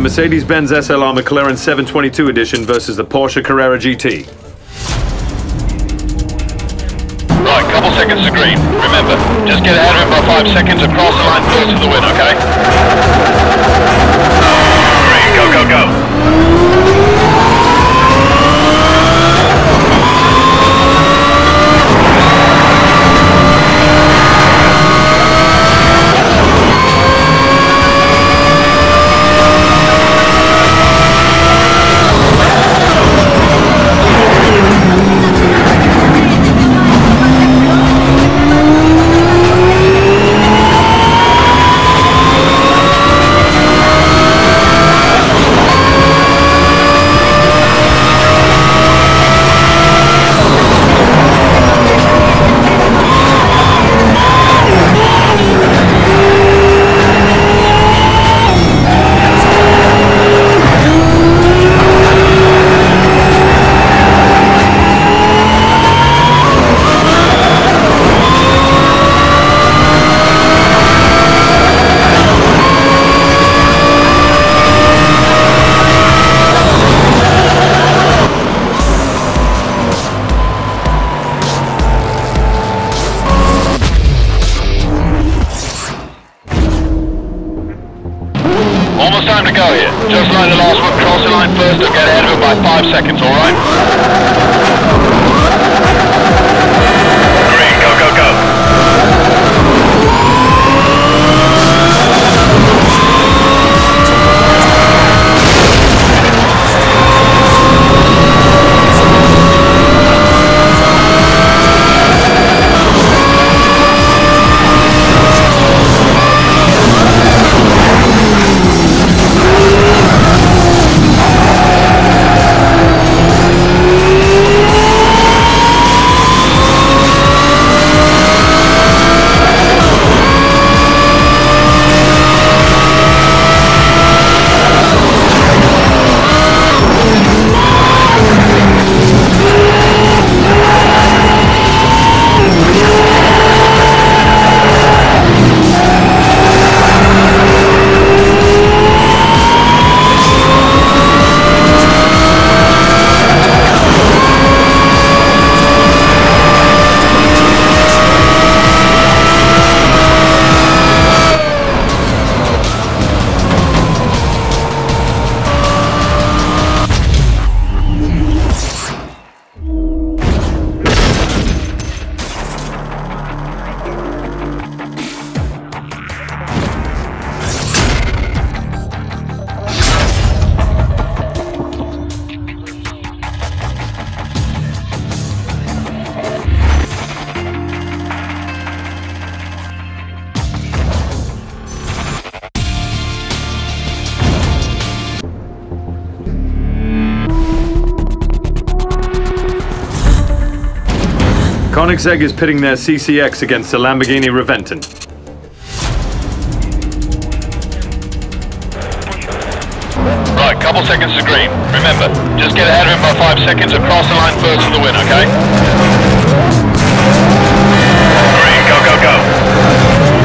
Mercedes-Benz SLR McLaren 722 edition versus the Porsche Carrera GT. Right, couple seconds to green. Remember, just get ahead of him by 5 seconds across the line first to the win, okay? Green, go, go, go. Almost time to go here. Just like the last one, cross the line first and get ahead of it by 5 seconds, alright? Green, go, go, go. Koenigsegg is pitting their CCX against the Lamborghini Reventon. Right, couple seconds to green. Remember, just get ahead of him by 5 seconds across the line first to the win, okay? Green, go, go, go.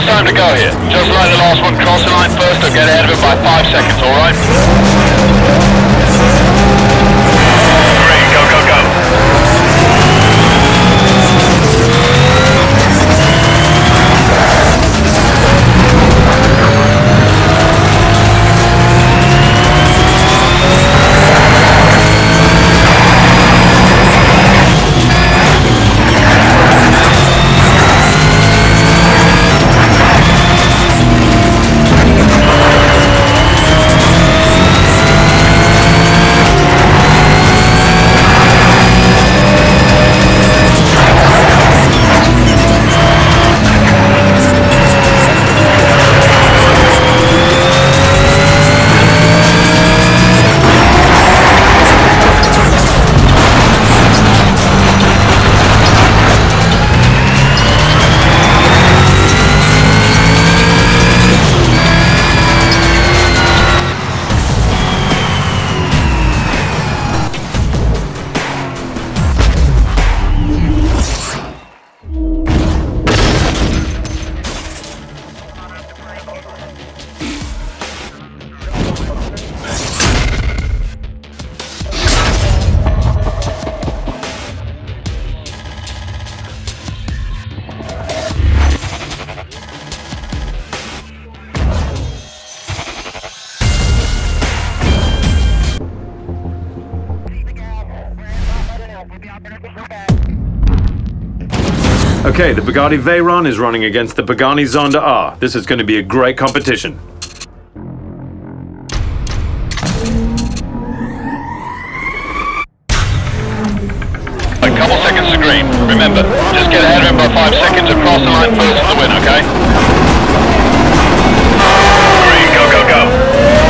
time to go here. Just like the last one, cross the line first or get ahead of it by 5 seconds, alright? Green, go, go, go. Okay, the Bugatti Veyron is running against the Pagani Zonda R. This is going to be a great competition. A couple seconds to green. Remember, just get ahead of him by 5 seconds across the line first for the win, okay? Green, go, go, go.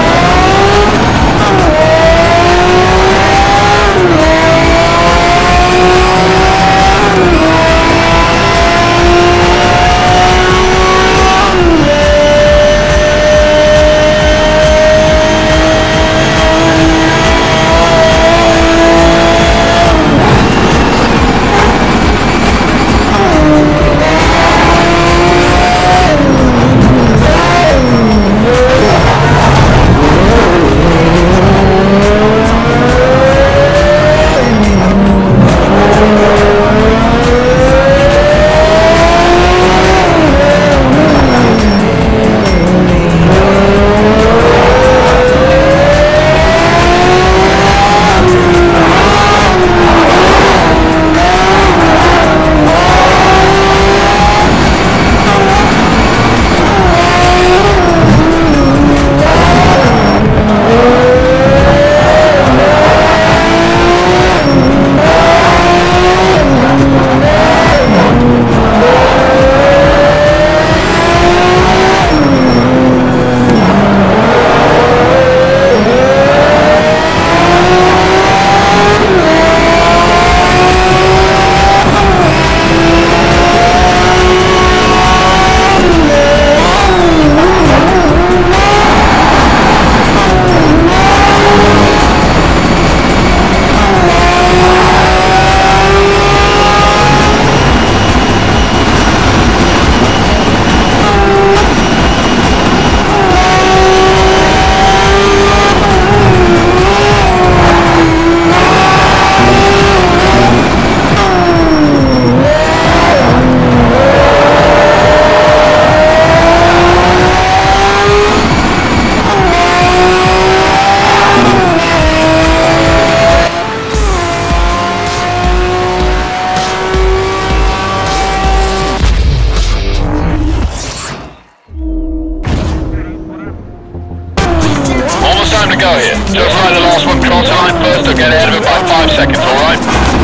Go here. Just like the last one, cross the line first or get ahead of it by 5 seconds, alright?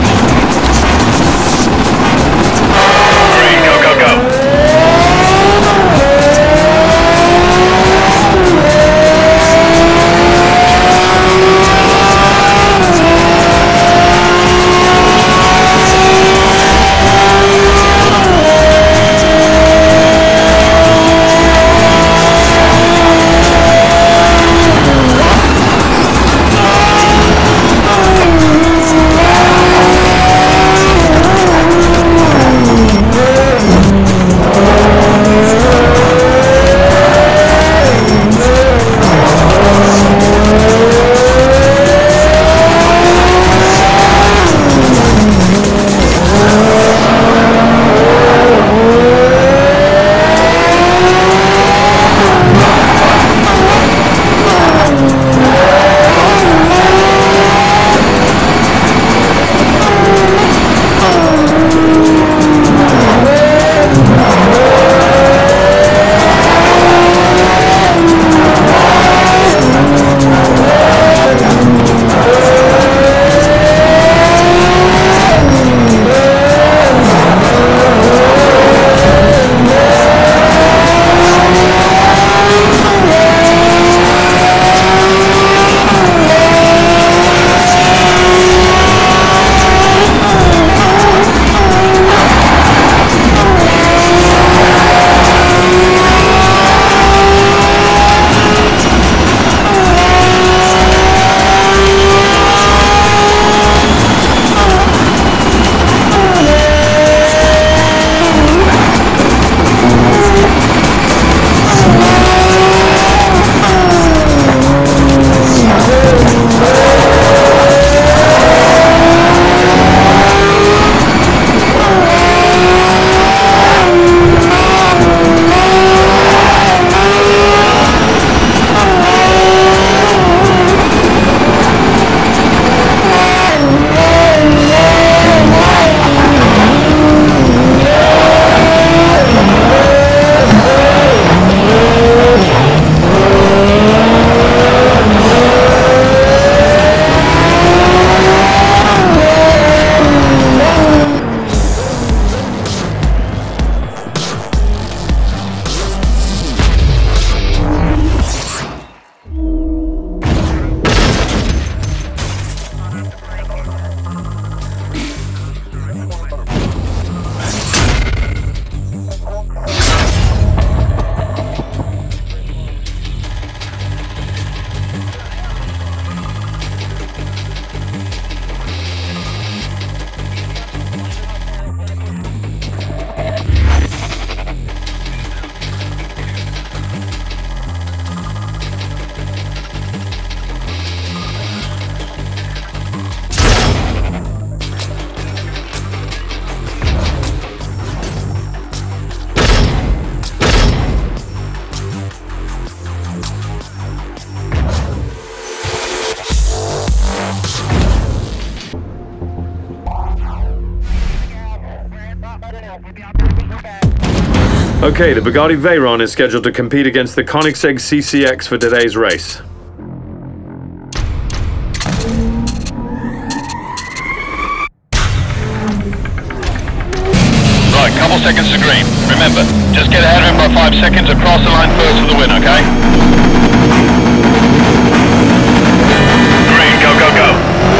Green, go, go, go. Okay, the Bugatti Veyron is scheduled to compete against the Koenigsegg CCX for today's race. Right, couple seconds to green. Remember, just get ahead of him by 5 seconds across the line first for the win, okay? Green, go, go, go.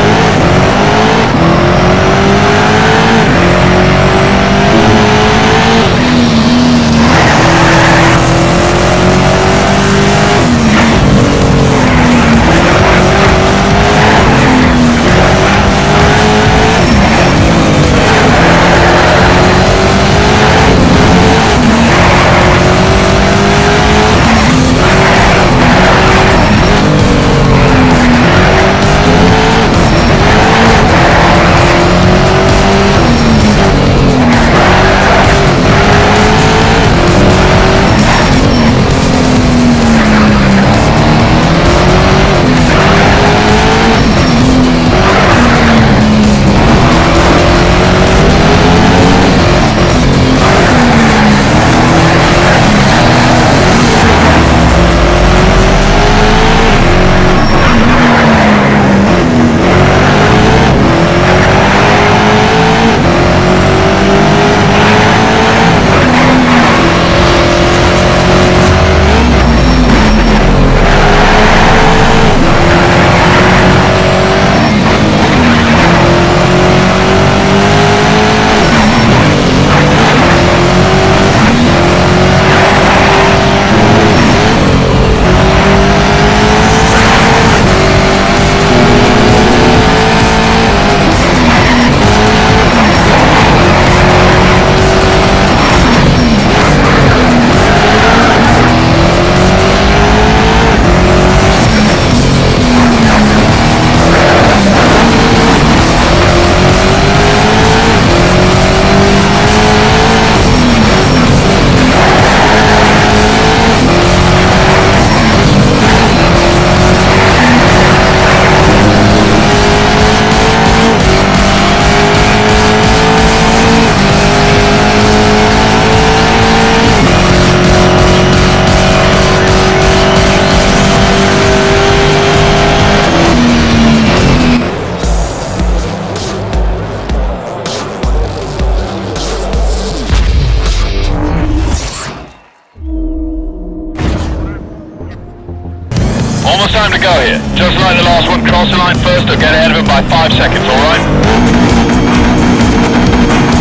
Almost time to go here. Just like the last one, cross the line first or get ahead of him by 5 seconds, alright?